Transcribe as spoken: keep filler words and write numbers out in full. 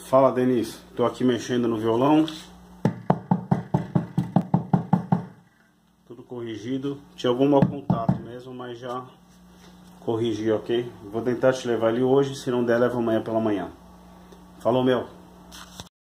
Fala, Denise. Tô aqui mexendo no violão. Tudo corrigido. Tinha algum mau contato mesmo, mas já corrigi, ok? Vou tentar te levar ali hoje, se não der, leva amanhã pela manhã. Falou, meu.